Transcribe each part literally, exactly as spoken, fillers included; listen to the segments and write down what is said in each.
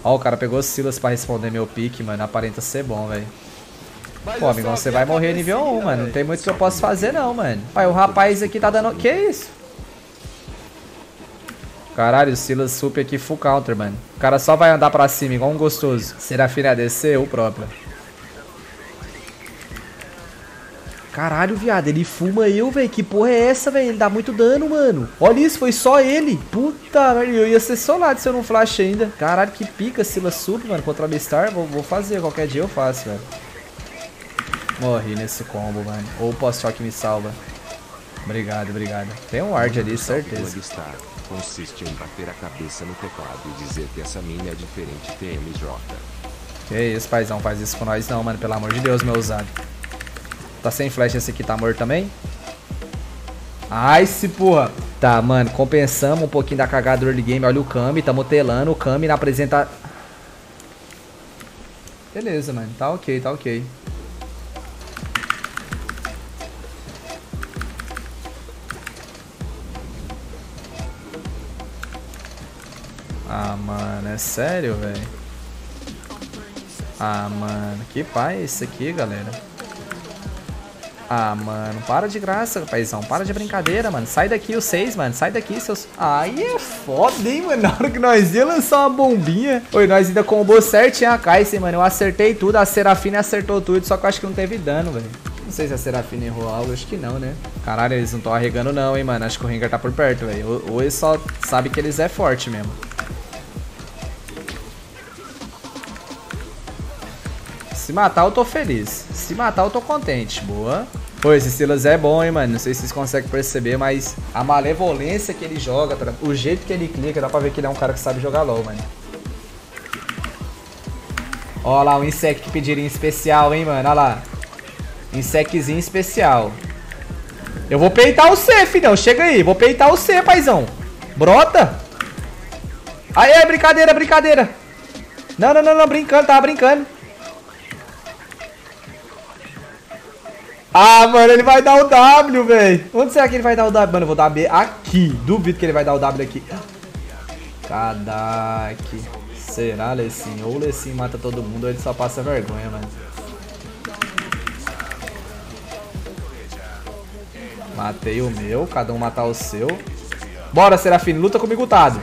Ó, o cara pegou o Silas pra responder meu pique, mano. Aparenta ser bom, velho. Pô, amigão, você vai morrer nível um, mano. Não tem muito que eu possa fazer, não, mano. Pai, o rapaz aqui tá dando... Que isso? Caralho, o Silas super aqui full counter, mano. O cara só vai andar pra cima, igual um gostoso. Serafine A D C, eu próprio. Caralho, viado, ele fuma eu, velho. Que porra é essa, velho? Ele dá muito dano, mano. Olha isso, foi só ele. Puta, velho, eu ia ser solado se eu não flash ainda. Caralho, que pica, Silas super, mano, contra a Beastar. Vou, vou fazer, qualquer dia eu faço, velho. Morri nesse combo, mano. Ou o post-shock me salva. Obrigado, obrigado. Tem um ward ali, certeza. Consiste em bater a cabeça no teclado e dizer que essa mina é diferente T M J. Que isso, paizão, faz isso com nós não, mano. Pelo amor de Deus, meu ousado. Tá sem flash, esse aqui tá morto também? Ai, se porra. Tá, mano, compensamos um pouquinho da cagada do early game. Olha o Kami, tamo telando. O Kami na apresenta... Beleza, mano, tá ok, tá ok. Ah, mano, é sério, velho? Ah, mano, que pai é esse aqui, galera? Ah, mano, para de graça, paizão. Para de brincadeira, mano. Sai daqui os seis, mano. Sai daqui, seus... Aí é foda, hein, mano. Na hora que nós ia lançar uma bombinha. Oi, nós ainda combou certinho a Kai'Sa, mano. Eu acertei tudo. A Serafine acertou tudo. Só que eu acho que não teve dano, velho. Não sei se a Serafine errou algo. Acho que não, né? Caralho, eles não estão arregando não, hein, mano. Acho que o Rengar tá por perto, velho. Ou, ou eles só sabem que eles é forte mesmo. Se matar, eu tô feliz. Se matar, eu tô contente. Boa. Pô, esse Silas é bom, hein, mano. Não sei se vocês conseguem perceber, mas a malevolência que ele joga, o jeito que ele clica, dá pra ver que ele é um cara que sabe jogar LoL, mano. Ó lá, o Insect que pediria em especial, hein, mano. Ó lá. Insectzinho especial. Eu vou peitar o C, filhão. Chega aí. Vou peitar o C, paizão. Brota. Aê, brincadeira, brincadeira. Não, não, não, não. Brincando, tava brincando. Ah, mano, ele vai dar o W, velho. Onde será que ele vai dar o W? Mano, eu vou dar B aqui. Duvido que ele vai dar o W aqui. Cadaque. Será, Lecim? Ou o Lecim mata todo mundo ou ele só passa vergonha, mano. Matei o meu, cada um matar o seu. Bora, Serafine, luta comigo, Tado.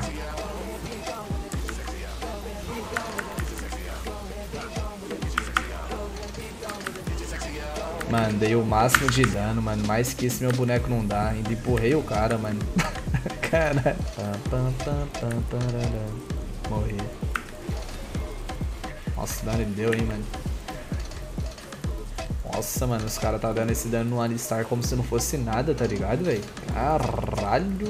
Mano, dei o máximo de dano, mano. Mais que isso meu boneco não dá. Ainda empurrei o cara, mano. Caralho. Morri. Nossa, dano ele deu, hein, mano. Nossa, mano, os caras tá dando esse dano no Alistar como se não fosse nada, tá ligado, velho? Caralho.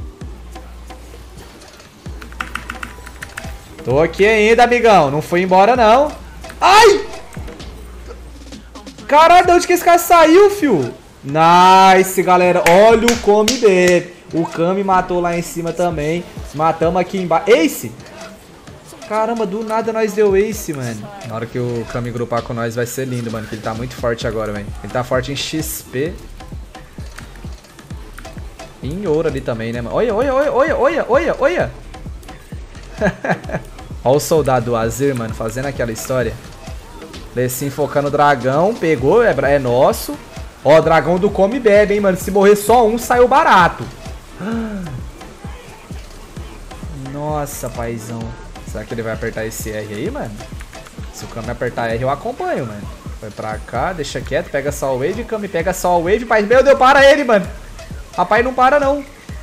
Tô aqui ainda, amigão. Não fui embora, não. Ai! Caralho, de onde que esse cara saiu, fio? Nice, galera. Olha o Kami dele. O Kami matou lá em cima também. Matamos aqui embaixo. Ace! Caramba, do nada nós deu Ace, mano. Na hora que o Kami grupar com nós vai ser lindo, mano. Que ele tá muito forte agora, velho. Ele tá forte em X P. E em ouro ali também, né, mano? Olha, olha, olha, olha, olha, olha, olha. Olha o soldado do Azir, mano, fazendo aquela história. Lecim focando o dragão. Pegou, é, é nosso. Ó, o dragão do come bebe, hein, mano. Se morrer só um, saiu barato. Nossa, paizão. Será que ele vai apertar esse R aí, mano? Se o Kami apertar R, eu acompanho, mano. Vai pra cá, deixa quieto. Pega só o wave, Kami. Pega só o wave. Mas, meu Deus, para ele, mano. Rapaz, não para, não.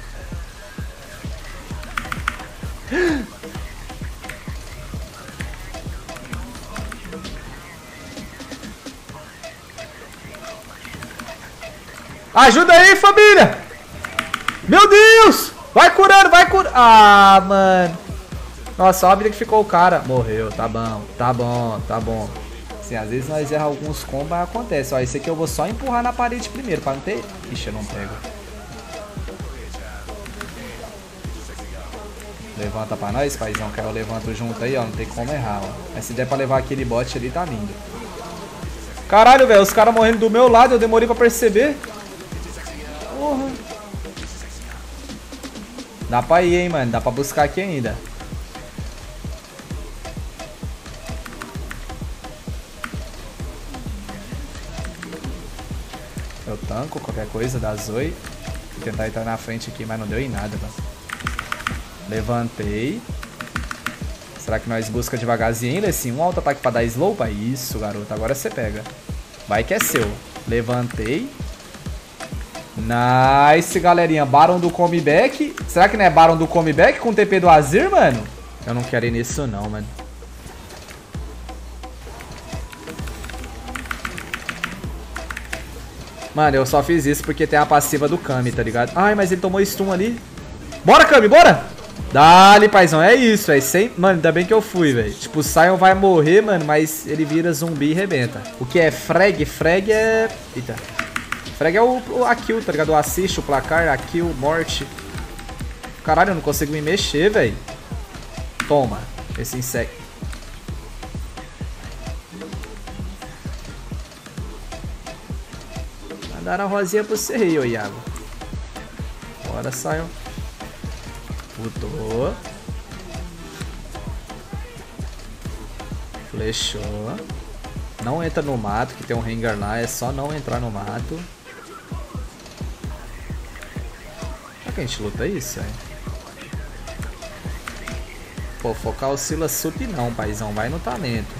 Ajuda aí, família! Meu Deus! Vai curando, vai curando! Ah, mano! Nossa, olha a vida que ficou o cara. Morreu, tá bom, tá bom, tá bom. Assim, às vezes nós erramos alguns combos, mas acontece. Ó, esse aqui eu vou só empurrar na parede primeiro, pra não ter... Ixi, eu não pego. Levanta pra nós, paizão, que eu levanto junto aí, ó. Não tem como errar, ó. Mas se der pra levar aquele bot ali, tá lindo. Caralho, velho, os caras morrendo do meu lado, eu demorei pra perceber. Porra. Dá pra ir, hein, mano. Dá pra buscar aqui ainda. Eu tanco qualquer coisa da Zoe. Vou tentar entrar na frente aqui, mas não deu em nada, mano. Levantei. Será que nós busca devagarzinho, Lessin? Um auto-ataque pra dar slow? Pai. Isso, garoto. Agora você pega. Vai que é seu. Levantei. Nice, galerinha. Baron do comeback. Será que não é Baron do comeback com T P do Azir, mano? Eu não quero ir nisso não, mano. Mano, eu só fiz isso porque tem a passiva do Kami, tá ligado? Ai, mas ele tomou stun ali. Bora, Kami, bora! Dale, paizão, é isso, velho. Sem... Mano, ainda bem que eu fui, velho. Tipo, o Sion vai morrer, mano, mas ele vira zumbi e rebenta. O que é frag? Frag é... Eita. Frag é o, o a kill, tá ligado? O assist, o placar, a kill, morte. Caralho, eu não consigo me mexer, velho. Toma, esse inseto. Mandaram a rosinha pro você aí, ô Iago. Bora, Sion. Putou. Flechou. Não entra no mato, que tem um Rengar lá. É só não entrar no mato. Será que a gente luta isso, velho? Pô, focar o Silas Sup não, paizão. Vai no talento.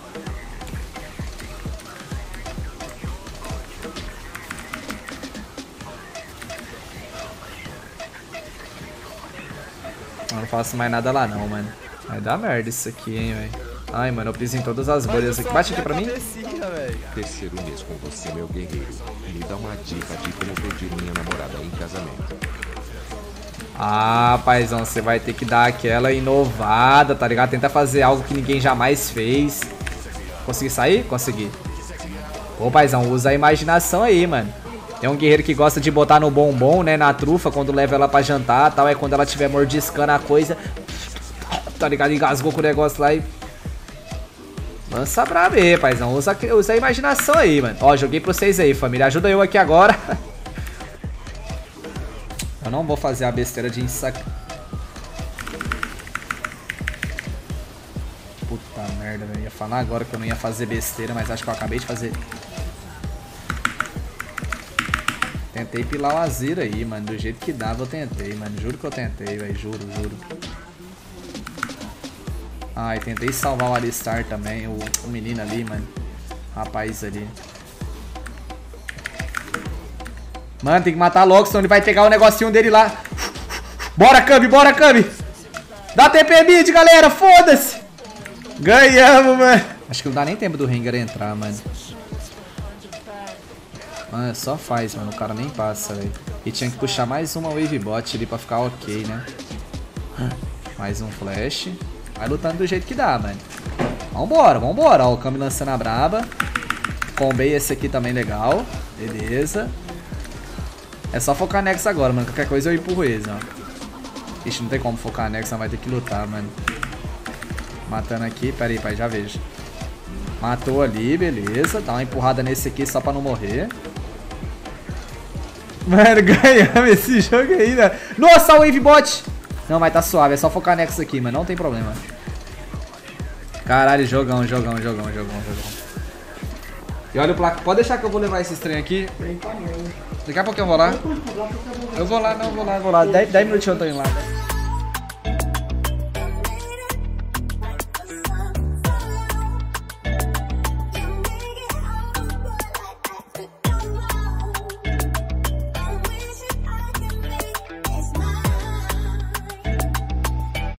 Eu não faço mais nada lá não, mano. Vai dar merda isso aqui, hein, velho. Ai, mano, eu piso em todas as bolhas aqui. Bate aqui pra mim. Terceiro mês com você, meu guerreiro. Me dá uma dica de como pedir minha namorada em casamento. Ah, paizão, você vai ter que dar aquela inovada, tá ligado? Tentar fazer algo que ninguém jamais fez. Consegui sair? Consegui. Pô, paizão, usa a imaginação aí, mano. Tem um guerreiro que gosta de botar no bombom, né, na trufa, quando leva ela pra jantar tal. É quando ela estiver mordiscando a coisa, tá ligado? Engasgou com o negócio lá e... Lança pra ver, paizão. Usa, usa a imaginação aí, mano. Ó, joguei pra vocês aí, família. Ajuda eu aqui agora. Eu não vou fazer a besteira de ensac... Puta merda, velho. Ia falar agora que eu não ia fazer besteira, mas acho que eu acabei de fazer. Tentei pilar o Azir aí, mano. Do jeito que dava, eu tentei, mano. Juro que eu tentei, velho. Juro, juro. Ai, tentei salvar o Alistar também. O, o menino ali, mano. Rapaz ali. Mano, tem que matar logo, senão ele vai pegar o negocinho dele lá. Bora, Kami, bora, Kami. Dá T P mid, galera. Foda-se. Ganhamos, mano. Acho que não dá nem tempo do Rengar entrar, mano. Mano, só faz, mano. O cara nem passa, velho. E tinha que puxar mais uma wave bot ali pra ficar ok, né? Mais um flash. Vai lutando do jeito que dá, mano. Vambora, vambora. Ó, o Kami lançando a braba. Combei esse aqui também legal. Beleza. É só focar Nex agora, mano. Qualquer coisa eu empurro eles, ó. Ixi, não tem como focar Nex, não vai ter que lutar, mano. Matando aqui. Pera aí, pai, já vejo. Matou ali, beleza. Dá uma empurrada nesse aqui só pra não morrer. Mano, ganhamos esse jogo aí, né? Nossa, o Wave Bot! Não, mas tá suave. É só focar Nex aqui, mano. Não tem problema. Caralho, jogão, jogão, jogão, jogão, jogão. E olha o placa. Pode deixar que eu vou levar esse trem aqui. Daqui a pouco eu vou lá. Eu vou lá, não, vou lá, vou lá. dez minutinhos eu tô indo lá, né?